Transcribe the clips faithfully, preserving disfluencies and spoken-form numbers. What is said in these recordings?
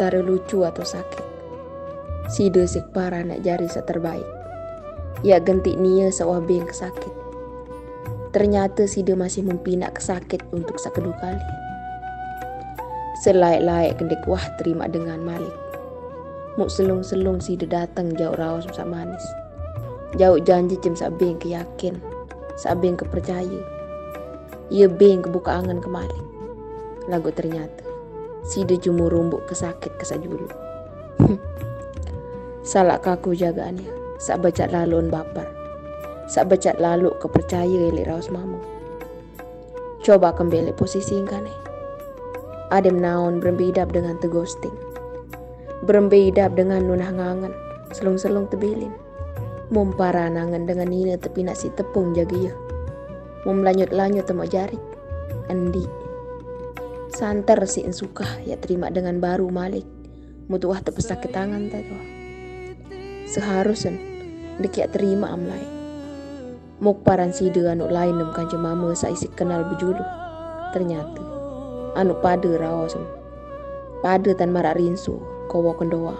cara lucu atau sakit. Sida sik parah nak jari sa terbaik. Ya gentik nia sawah beng kesakit. Ternyata sida masih mempinak kesakit untuk sekedua kali. Selaik-laik kendek wah terima dengan malik. Muk selung-selung sida datang jauh rawas sak manis. Jauh janji jem sak beng keyakin, sak beng kepercaya. Ia beng kebuka angan kemalik. Lagu ternyata sida cuma rumbuk kesakit kesajulu. Salah kaku jagaannya. Sak bacat lalu on bapar. Sak bacat lalu kepercaya elek raus mamu. Coba kembali posisi kan eh. Adem naon berembidap dengan tegosting. Berembidap dengan nunah ngangan. Selung-selung tebilin. Mumpara nangan dengan nina tepi nak si tepung jaga ya. Mum lanyut-lanyut temo jarik. Endi. Santer si suka ya terima dengan baru malik. Mutuah tepesak ke tangan tadi. Seharusnya dekiak terima amlai. Muk paran sida anu lain nem kanca mama saisik kenal bejulu. Ternyata anu pada rawasem. Pada tan marak rinsu kowo kendoa.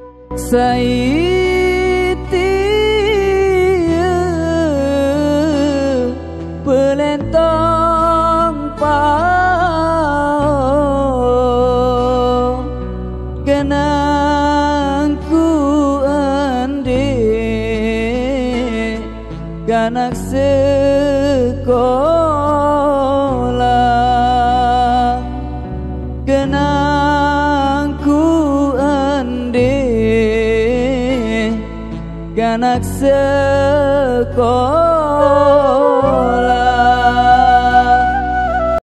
Saiti pelentong pao kenangku ande ganak sekolah kenangku ande ganak sekolah